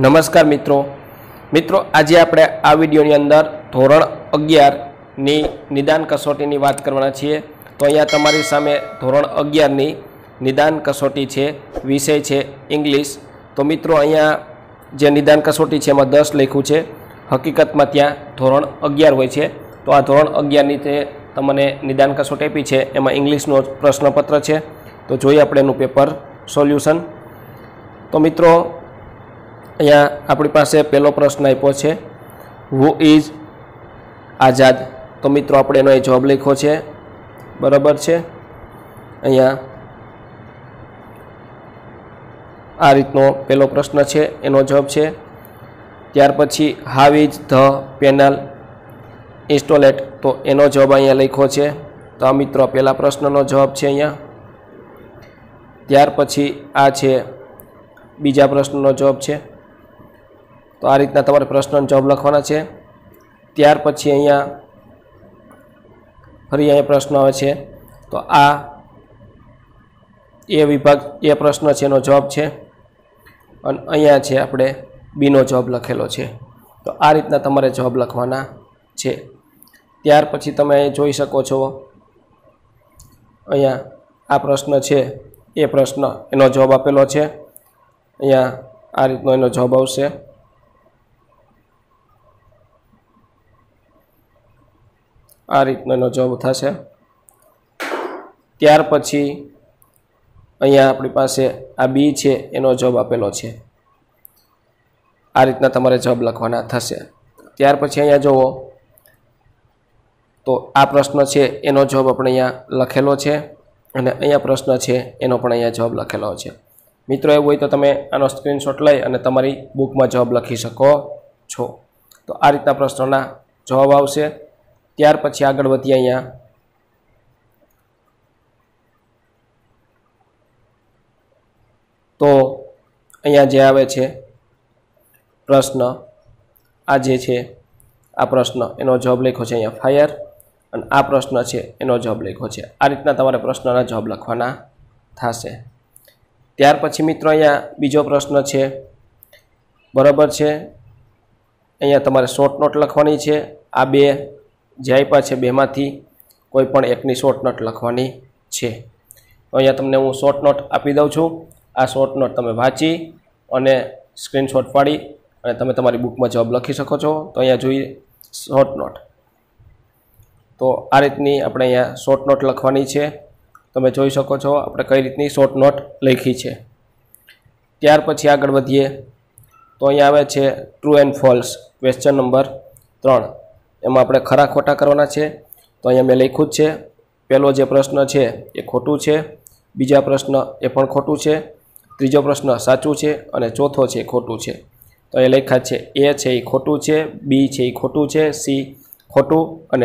નમસ્કાર મિત્રો આજે આપણે આ વિડીયોની અંદર ધોરણ 11 ની નિદાન કસોટીની વાત કરવાના છીએ। તો અહીંયા તમારી સામે ધોરણ 11 ની નિદાન કસોટી છે, વિષય છે ઇંગ્લિશ। તો મિત્રો અહીંયા જે નિદાન કસોટી છે એમાં 10 લખ્યું છે, હકીકતમાં ત્યાં ધોરણ 11 હોય છે। તો આ ધોરણ 11 ની તે તમને નિદાન કસોટી આપી છે, એમાં ઇંગ્લિશનો પ્રશ્નપત્ર છે। તો જોઈએ આપણે એનું પેપર સોલ્યુશન। તો મિત્રો અહીંયા આપણી પાસે પહેલો પ્રશ્ન આપ્યો છે, હુ ઇઝ આઝાદ। તો મિત્રો આપણે એનો એ જવાબ લખ્યો છે, બરાબર છે। અહીંયા આ રીતનો પહેલો પ્રશ્ન છે, એનો જવાબ છે। ત્યાર પછી how is the panel installed. તો એનો જવાબ અહીંયા લખ્યો છે। તો આ મિત્રો પહેલા પ્રશ્નનો જવાબ છે અહીંયા। ત્યાર પછી આ છે બીજા પ્રશ્નનો જવાબ છે। તો આ રીતના તમારે પ્રશ્નનો જવાબ લખવાના છે। ત્યાર પછી અહીંયા ફરી અહીંયા પ્રશ્ન આવે છે, તો આ એ વિભાગ એ પ્રશ્ન છે એનો જવાબ છે, અને અહીંયા છે આપણે બીનો જવાબ લખેલો છે। તો આ રીતના તમારે જવાબ લખવાના છે। ત્યાર પછી તમે અહીં જોઈ શકો છો, અહીંયા આ પ્રશ્ન છે એ પ્રશ્ન એનો જવાબ આપેલો છે। અહીંયા આ રીતનો એનો જવાબ આવશે। આ રીતનો એનો જવાબ થશે। ત્યાર પછી અહીંયા આપણી પાસે આ બી છે એનો જવાબ આપેલો છે। આ રીતના તમારે જવાબ લખવાના થશે। ત્યાર પછી અહીંયા જુઓ, તો આ પ્રશ્ન છે એનો જવાબ આપણે અહીંયા લખેલો છે, અને અહીંયા પ્રશ્ન છે એનો પણ અહીંયા જવાબ લખેલો છે। મિત્રો એવું હોય તો તમે આનો સ્ક્રીનશોટ લઈ અને તમારી બુકમાં જવાબ લખી શકો છો। તો આ રીતના પ્રશ્નોના જવાબ આવશે। ત્યાર પછી આગળ વધીએ। અહીંયા તો અહીંયા જે આવે છે પ્રશ્ન, આ જે છે આ પ્રશ્ન એનો જવાબ લખ્યો છે અહીંયા ફાયર, અને આ પ્રશ્ન છે એનો જવાબ લખ્યો છે। આ રીતના તમારે પ્રશ્નના જવાબ લખવાના થશે। ત્યાર પછી મિત્રો અહીંયા બીજો પ્રશ્ન છે, બરાબર છે। અહીંયા તમારે શોર્ટ નોટ લખવાની છે। આ બે જે આપ્યા છે બેમાંથી કોઈ પણ એકની શોર્ટ નોટ લખવાની છે। તો અહીંયા તમને હું શોર્ટ નોટ આપી દઉં છું। આ શોર્ટ નોટ તમે વાંચી અને સ્ક્રીનશોટ પાડી અને તમે તમારી બુકમાં જવાબ લખી શકો છો। તો અહીંયા જોઈએ શોર્ટ નોટ, તો આ રીતની આપણે અહીંયા શોર્ટ નોટ લખવાની છે। તમે જોઈ શકો છો આપણે કઈ રીતની શોર્ટ નોટ લખી છે। ત્યાર પછી આગળ વધીએ, તો અહીંયા આવે છે true and false, question number 3। એમાં આપણે ખરા ખોટા કરવાના છે। તો અહીંયા મેં લખ્યું જ છે, પહેલો જે પ્રશ્ન છે એ ખોટું છે, બીજા પ્રશ્ન એ પણ ખોટું છે, ત્રીજો પ્રશ્ન સાચું છે, અને ચોથો છે એ ખોટું છે। તો એ લખ્યા છે એ છે એ ખોટું છે, બી છે એ ખોટું છે, સી ખોટું, અને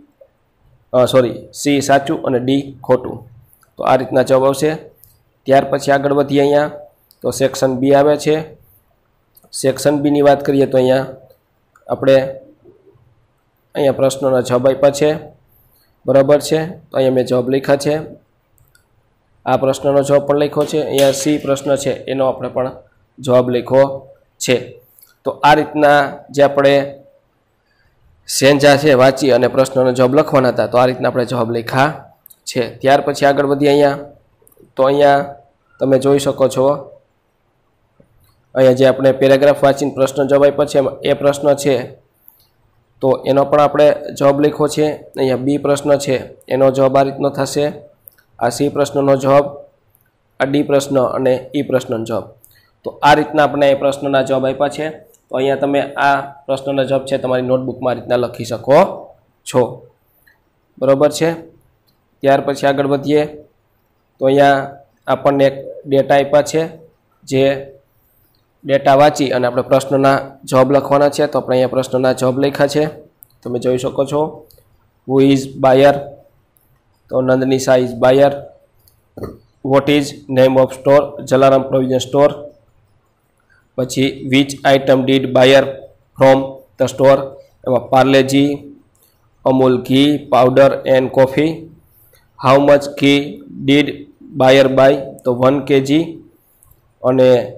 સી સાચું અને ડી ખોટું। તો આ રીતના જવાબ આવશે। ત્યાર પછી આગળ વધીએ અહીંયા, તો સેક્શન બી આવે છે। સેક્શન બીની વાત કરીએ તો અહીંયા આપણે અહીંયા પ્રશ્નોના જવાબ આપ્યા છે, બરાબર છે। તો અહીંયા મેં જવાબ લખ્યા છે। આ પ્રશ્નનો જવાબ પણ લખ્યો છે। અહીંયા સી પ્રશ્ન છે એનો આપણે પણ જવાબ લખ્યો છે। તો આ રીતના જે આપણે સેંજા છે વાંચી અને પ્રશ્નનો જવાબ લખવાના હતા, તો આ રીતના આપણે જવાબ લખ્યા છે। ત્યાર પછી આગળ વધીએ અહીંયા, તો અહીંયા તમે જોઈ શકો છો, અહીંયા જે આપણે પેરેગ્રાફ વાંચીને પ્રશ્ન જવાબ આપ્યો છે એ પ્રશ્ન છે, તો એનો પણ આપણે જવાબ લખ્યો છે। અહીંયા બી પ્રશ્ન છે એનો જવાબ આ રીતનો થશે। આ સી પ્રશ્નનો જવાબ, આ ડી પ્રશ્ન અને ઈ પ્રશ્નનો જવાબ। તો આ રીતના આપણે એ પ્રશ્નના જવાબ આપ્યા છે। તો અહીંયા તમે આ પ્રશ્નનો જવાબ છે તમારી નોટબુકમાં આ રીતના લખી શકો છો, બરાબર છે। ત્યાર પછી આગળ વધીએ, તો અહીંયા આપણને એક ડેટા આપ્યા છે, જે ડેટા વાંચી અને આપણે પ્રશ્નના જવાબ લખવાના છે। તો આપણે અહીંયા પ્રશ્નના જવાબ લખ્યા છે, તમે જોઈ શકો છો। Who is buyer. તો Nandnisha is buyer. What is name of store? Jalaram provision store. પછી which item did buyer from the store? એમાં Parle G, Amul ghee, powder and coffee. How much ghee did buyer buy? તો 1 kg। અને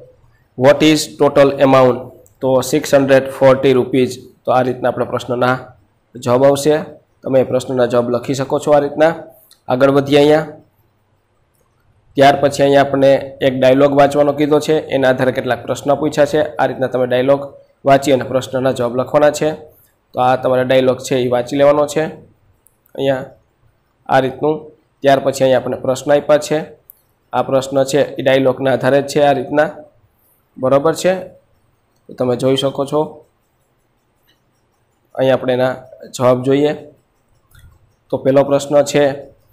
વોટ ઇઝ ટોટલ એમાઉન્ટ? તો 640 rupees. તો આ રીતના આપણે પ્રશ્નના જવાબ આવશે। તમે પ્રશ્નના જવાબ લખી શકો છો આ રીતના। આગળ વધીએ અહીંયા। ત્યાર પછી અહીંયા આપણે એક ડાયલોગ વાંચવાનો કીધો છે, એના આધારે કેટલાક પ્રશ્ન પૂછ્યા છે। આ રીતના તમે ડાયલોગ વાંચી અને પ્રશ્નના જવાબ લખવાના છે। તો આ તમારા ડાયલોગ છે એ વાંચી લેવાનો છે અહીંયા આ રીતનું। ત્યાર પછી અહીંયા આપણે પ્રશ્ન આપ્યા છે, આ પ્રશ્ન છે એ ડાયલોગના આધારે જ છે આ રીતના, બરાબર છે? તો તમે જોઈ શકો છો। અહીં આપણે એના જવાબ જોઈએ। તો પહેલો પ્રશ્ન છે,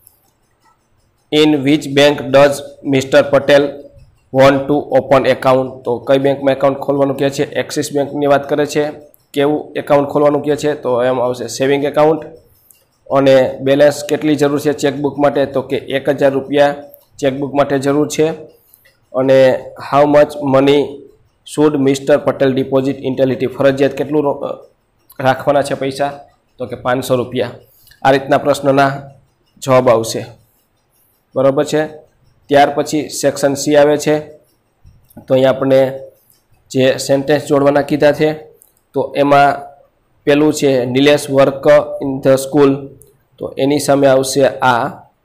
in which bank does mister Patel want to open account? તો કઈ બેંકમાં એકાઉન્ટ ખોલવાનું કહે છે? એક્સિસ બેંકની વાત કરે છે। કેવું એકાઉન્ટ ખોલવાનું કહે છે? તો એમાં આવશે સેવિંગ એકાઉન્ટ। અને બેલેન્સ કેટલી જરૂર છે ચેકબુક માટે? તો કે 1000 રૂપિયા ચેકબુક માટે જરૂર છે। અને how much money should mister Patel deposit initially? ફરજિયાત કેટલું રાખવાના છે પૈસા? તો કે 500 રૂપિયા। આ રીતના પ્રશ્નના જવાબ આવશે, બરાબર છે? ત્યાર પછી સેક્શન સી આવે છે। તો અહીંયા આપણે જે સેન્ટેન્સ જોડવાના કીધા છે, તો એમાં પેલું છે Nilesh work in the school, તો એની સામે આવશે આ,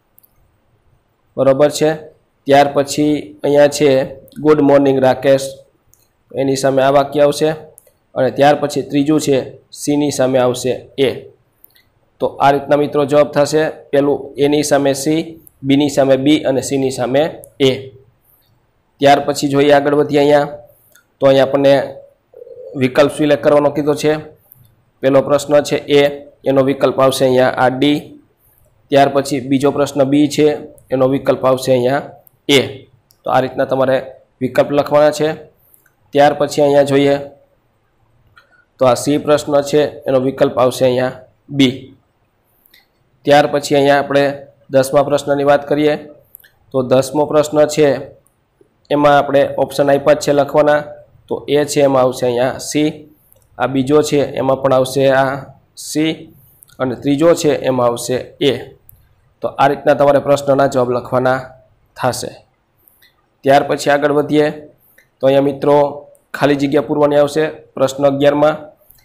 બરાબર છે? ત્યાર પછી અહીંયા છે ગુડ મોર્નિંગ રાકેશ, એની સામે આ વાક્ય આવશે। અને ત્યાર પછી ત્રીજું છે સીની સામે આવશે એ। તો આ રીતના મિત્રો જવાબ થશે। પેલું એની સામે સી, બીની સામે બી અને સીની સામે એ। ત્યાર પછી જોઈએ આગળ વધીએ અહીંયા। તો અહીંયા આપણને વિકલ્પ સિલેક્ટ કરવાનો કીધો છે। પહેલો પ્રશ્ન છે એ, એનો વિકલ્પ આવશે અહીંયા આ ડી। ત્યાર પછી બીજો પ્રશ્ન બી છે, એનો વિકલ્પ આવશે અહીંયા એ। તો આ રીતના તમારે વિકલ્પ લખવાના છે। ત્યાર પછી અહીંયા જોઈએ તો આ સી પ્રશ્ન છે, એનો વિકલ્પ આવશે અહીંયા બી। ત્યાર પછી અહીંયા આપણે 10મા પ્રશ્નની વાત કરીએ। તો 10મો પ્રશ્ન છે, એમાં આપણે ઓપ્શન આપ્યા જ છે લખવાના। તો એ છે એમાં આવશે અહીંયા સી, આ બીજો છે એમાં પણ આવશે આ સી, અને ત્રીજો છે એમાં આવશે એ। તો આ રીતના તમારે પ્રશ્નના જવાબ લખવાના થશે। ત્યાર પછી આગળ વધીએ તો અહીંયા મિત્રો ખાલી જગ્યા પૂરવાની આવશે પ્રશ્ન 11માં,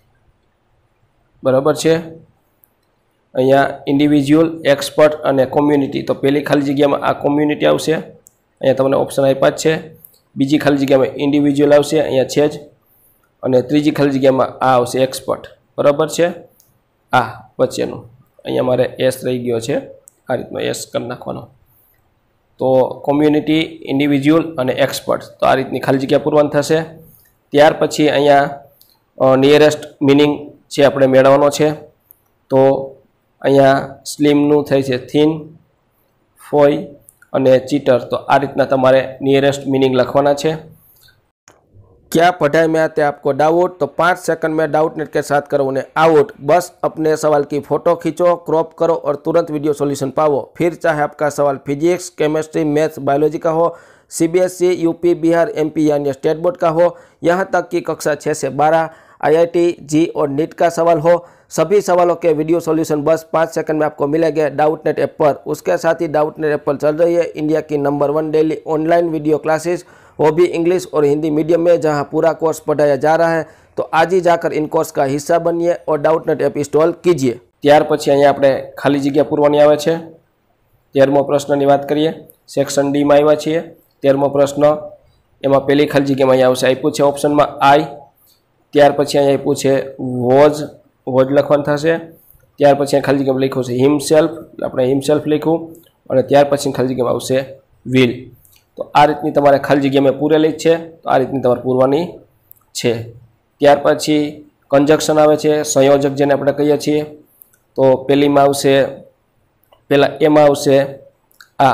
બરાબર છે? અહીંયા ઇન્ડિવિજ્યુઅલ, એક્સપર્ટ અને કોમ્યુનિટી। તો પહેલી ખાલી જગ્યામાં આ કોમ્યુનિટી આવશે, અહીંયા તમને ઓપ્શન આપ્યા જ છે। બીજી ખાલી જગ્યામાં ઇન્ડિવિજ્યુઅલ આવશે, અહીંયા છે જ। અને ત્રીજી ખાલી જગ્યામાં આ આવશે એક્સપર્ટ, બરાબર છે? આ વચ્ચેનું અહીંયા મારે એસ રહી ગયો છે, આ રીતનો એસ કરી નાખવાનો। તો કોમ્યુનિટી, ઇન્ડિવિજ્યુઅલ અને એક્સપર્ટ, તો આ રીતની ખાલી જગ્યા પૂરવાની થશે। ત્યાર પછી અહીંયા નિયરેસ્ટ મિનિંગ છે આપણે મેળવવાનો છે। તો અહીંયા સ્લિમનું થાય છે થીન, ફોય અને ચીટર। તો આ રીતના તમારે નિयरेस्ट मीनिंग लखवाना है। क्या पढ़ाई में आते आपको डाउट? तो 5 सेकंड में डाउटनेट के साथ करो उन्हें आउट। बस अपने सवाल की फोटो खींचो, क्रॉप करो और तुरंत वीडियो सॉल्यूशन पाओ। फिर चाहे आपका सवाल फिजिक्स, केमिस्ट्री, मैथ्स, बायोलॉजी का हो, सीबीएसई, यूपी, बिहार, एमपी यानी स्टेट बोर्ड का हो, यहाँ तक कि कक्षा 6 से 12, आईआईटी, जी और नीट का सवाल हो, सभी सवालों के वीडियो सॉल्यूशन बस 5 सेकंड में आपको मिलेंगे डाउटनेट ऐप पर। उसके साथ ही डाउटनेट ऐप पर चल रही है इंडिया की number 1 daily online video classes, वो भी इंग्लिश और हिंदी मीडियम में, जहां पूरा कोर्स पढ़ाया जा रहा है। तो आज ही जाकर इन कोर्स का हिस्सा बनिए और डाउटनेट ऐप इंस्टॉल कीजिए। ત્યાર પછી અહીંયા આપણે ખાલી જગ્યા પૂરવાની આવે છે। 13મો પ્રશ્નની વાત કરીએ, સેક્શન ડી માં આવ્યા છીએ। 13મો પ્રશ્ન, એમાં પહેલી ખાલી જગ્યામાં અહીંયા આવશે આપ્યું છે ઓપ્શનમાં આઈ। ત્યાર પછી અહીંયા આપ્યું છે વોઝ, વોઝ લખવાનું થશે। ત્યાર પછી ખાલી જગ્યામાં લખ્યું છે હિમસેલ્ફ, આપણે હિમસેલ્ફ લખ્યું। અને ત્યાર પછી ખાલી જગ્યામાં આવશે વિલ। તો આ રીતની તમારે ખાલી જગ્યા મેં પૂરેલી જ છે, તો આ રીતની તમારે પૂરવાની છે। ત્યાર પછી કંજક્શન આવે છે, સંયોજક જેને આપણે કહીએ છીએ। તો પહેલીમાં આવશે, પહેલાં એમાં આવશે આ,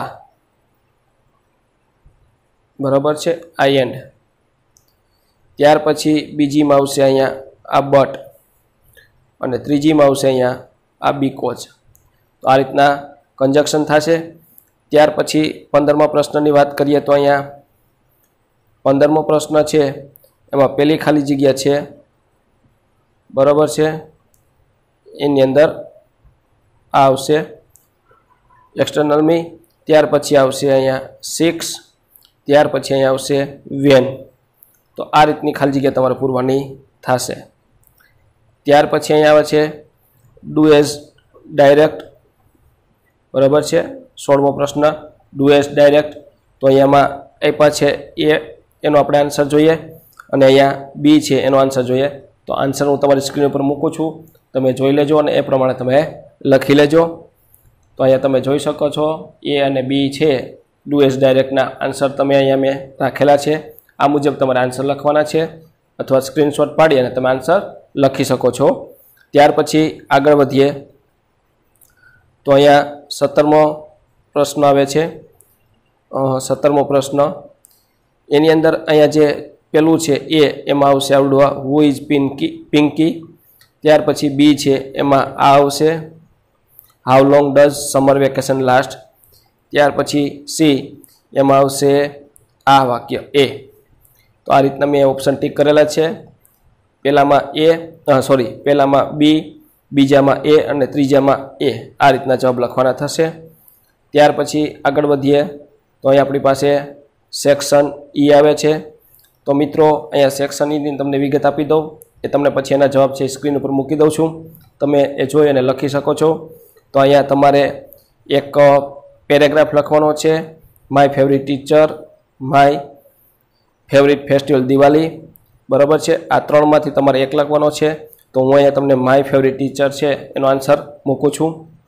બરાબર છે, આઈ એન્ડ। ત્યાર પછી બીજીમાં આવશે અહીંયા આ બટ, અને ત્રીજીમાં આવશે અહીંયા આ બીકોઝ। તો આ રીતના કંજક્શન થશે। ત્યાર પછી 15મા પ્રશ્નની વાત કરીએ તો અહીંયા 15મો પ્રશ્ન છે, એમાં પહેલી ખાલી જગ્યા છે, બરાબર છે? એની અંદર આ આવશે એક્સટર્નલ મી। ત્યાર પછી આવશે અહીંયા 6, ત્યાર પછી અહીંયા આવશે વેન। तो आ रीतनी खाली जग्या तमारे पूरवानी थशे। त्यार पछी अहीं आवे छे डू एज डायरेक्ट, बराबर है। 16मो प्रश्न डू एज डायरेक्ट, तो अहींयामां आप्या छे ए एनो आपणे आंसर जोईए अने अहींया बी छे एनो आंसर जोईए। तो आंसर हूँ तमारी स्क्रीन पर मूकूं छुं, तमे जोई लेजो अने ए प्रमाणे तमे लखी लेजो। तो अहींया तमे जोई शको छो ए अने बी छे डू एज डायरेक्टना आंसर तमे अहींया मैं राखेला छे। आ मुजब तमारे आंसर लखवाना छे अथवा स्क्रीनशॉट पाड़ी अने तमे आंसर लखी शको छो। त्यार पछी आगळ वधीए तो अहींया 17मो प्रश्न आवे छे। 17मो प्रश्न एनी अंदर अहींया जे पेलुं छे ए एमां आवशे आवडुं हु इज पिंकी। त्यार पछी बी छे एमां आ आवशे how long does summer vacation last. त्यार पछी सी एमां आवशे आ वाक्य ए। तो आ रीतना मैं ऑप्शन टीक करेला छे। पहेलामां बी, बीजामां ए अने त्रीजामां ए, आ रीतना जवाब लखवाना थशे। त्यार पछी आगळ वधीए तो अहीं आपणी पासे सेक्शन ई आवे छे। तो मित्रों अहींया सेक्शन ई नी तमने विगत आपी दઉં, ए तमने पछी एना जवाब छे स्क्रीन पर मूकी दઉં छुं, तमे ए जोई अने लखी शको छो। तो अहींया तमारे एक पेरेग्राफ लखवानो छे, my favourite teacher, my favourite festival Diwali, बराबर है। आ त्रणमांथी तमारे एक लखवानो छे। तो हूँ अहींया तमने माय फेवरेट टीचर छे एनो आंसर मूकું छुं।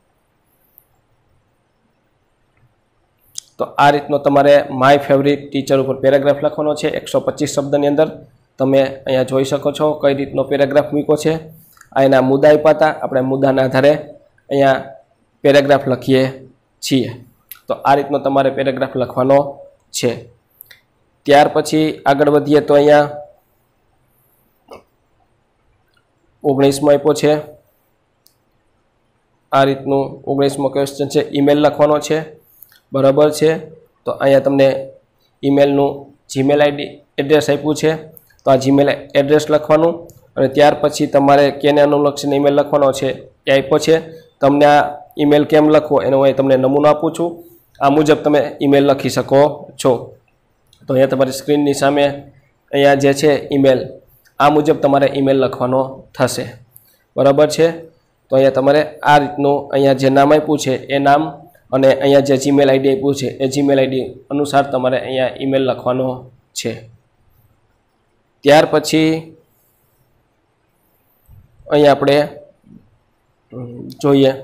तो आ रीतनो तमारे माय फेवरेट टीचर पर पेरेग्राफ लखवानो छे 125 शब्दनी अंदर। तमे अहींया जोई शको छो कई रीतनो पेरेग्राफ मूक्यो छे। आ एना मुद्दा आप्या हता, आपणे मुद्दाना आधारे अहींया पेरेग्राफ लखीए छीए। तो आ रीतनो तमारे पेरेग्राफ लखवानो छे। त्यार पछी आगळ वधीए तो अहींया 19मो आप्यो छे। आ रीतनु 19मो क्वेश्चन छे, ईमेल लखवानो छे, बराबर है। तो अहींया तमने ईमेलनु जीमेल आईडी एड्रेस आप्युं छे। तो आ जीमेल एड्रेस लखवानुं अने त्यार पछी तमारे केने अनुलक्षीने ईमेल लखवानो छे ए आप्यो छे। तमने आ ईमेल केम लखवो एनो हूँ तमने नमूनो आपूं छुं। आ मुजब तमे ईमेल लखी शको छो। तो अहींया तमारी स्क्रीननी सामे अहींया जे छे ईमेल, आ मुजब तमारे ईमेल लखवानो थशे, बराबर है। तो अहींया तमारे आ रीतनु अहींया जे नाम आप्युं छे ए नाम अने अहींया जे जीमेल आईडी आप्युं छे ए जीमेल आईडी अनुसार तमारे अहींया ईमेल लखवानो छे। त्यार पछी अहींया आपणे जोईए,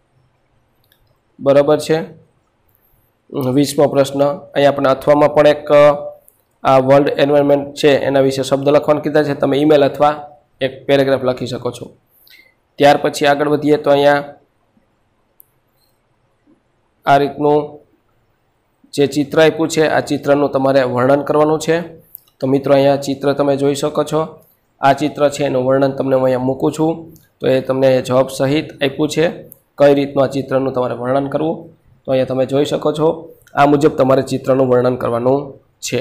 बराबर है। 20मो प्रश्न अहीं आपणे अथवामां पण एक आ वर्ल्ड एनवायरमेंट है एना विषे शब्द लखवाना कीधा छे। तमे ईमेल अथवा एक पेरेग्राफ लखी शको छो। त्यार पछी आगळ वधीए तो अहींया आ रीतनुं जे चित्र आप्युं छे आ चित्रनुं तमारे वर्णन करवानुं छे। तो मित्रों अहींया चित्र तमे जोई शको छो। आ चित्र छे एनुं वर्णन तमने अहींया मूकું છું। तो ए तमने जवाब सहित आप्युं छे कई रीतनुं आ चित्रनुं तमारे वर्णन करवुं। तो अहींया तमे जोई शको छो आ मुजब तमारे चित्रनुं वर्णन करवानुं छे।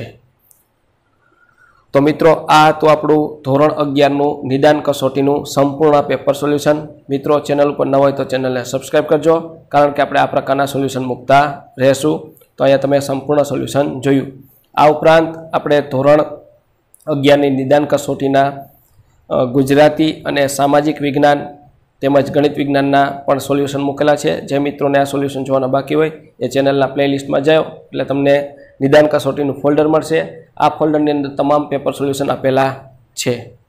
तो मित्रों आ तो आपणुं धोरण 11નું निदान कसोटीનું संपूर्ण पेपर सोल्यूशन। मित्रों चेनल पर न होय तो चेनलने सब्सक्राइब करजो, कारण के आपणे आ प्रकारना सोल्यूशन मूकता रहेशुं। तो अहींया तमे संपूर्ण सोल्यूशन जोयुं। आ उपरांत आपणे धोरण 11ની निदान कसोटीना गुजराती अने सामाजिक विज्ञान તેમજ गणित विज्ञानना पण सोल्यूशन मूकेला छे। जे मित्रोने आ सोल्यूशन जोवाना बाकी होय ए चेनलना प्लेलिस्टमां जाओ એટલે તમને निदान कसोटीનું फोल्डर मळशे। आ फोल्डरनी अंदर तमाम पेपर सोल्यूशन आपेला छे।